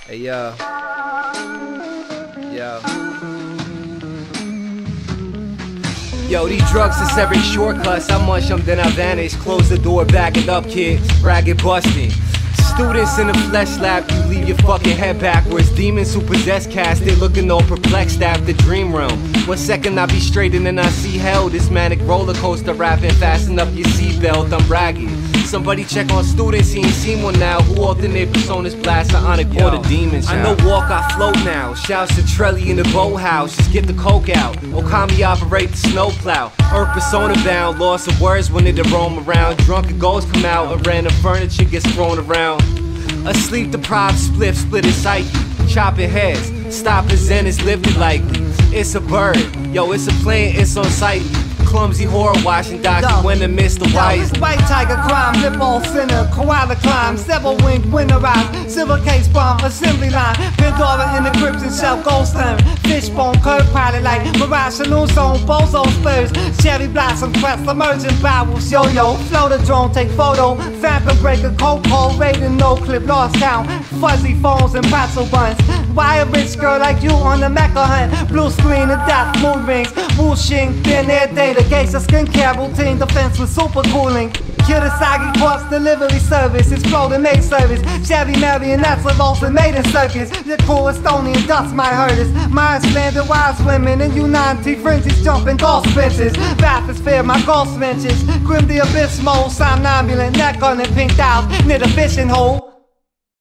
Hey, yo. Yo, these drugs is every shortcuts. I munch them, then I vanish. Close the door, back it up, kids. Ragged busting. Students in the flesh lab, you leave your fucking head backwards. Demons who possess cast, they looking all perplexed after dream realm. 1 second I be straight and then I see hell. This manic roller coaster rapping, fasten up your seatbelt, I'm ragged. Somebody check on students, he ain't seen one now. Who often their personas blast, I honor the demons. I know walk, I float now. Shouts to Trelly in the boathouse, just get the coke out. Okami operate the snowplow. Earth persona bound, loss of words when they roam around. Drunken ghosts come out and random furniture gets thrown around. Asleep deprived, split his psyche. Chopping heads, stopping zen is living likely. It's a bird, yo, it's a plane, it's on sight. Clumsy horror watching Dr. When amidst the wise. White tiger crime, lip all sinner, koala climb, several wing, winterized, silver case bomb, assembly line, Pandora in the crypts shell, Goldstone, fishbone, curve pilot like Mirage Saloon Zone, Bozo Spurs, Cherry Blossom Quest, emergent bowels, yo-yo, float a drone, take photo, phantom breaker, cold, raiding, no clip, lost count, fuzzy phones and pretzel buns. Why a rich girl like you on the Mecca hunt? Blue screen and death, moon rings, whooshing, thin air data, gates of skincare routine, defense with super cooling. Kirasagi Quartz delivery service, exploding maid service. Chevy marionettes of Olsen maiden circus. Your cool Estonian dust might hurt us. Minds landed wise women and U90 frenzies jumping golf benches. Bathysphere, my golf benches. Grim the abyss mode, somnambulant, neck on it, pink dials, near the fishing hole.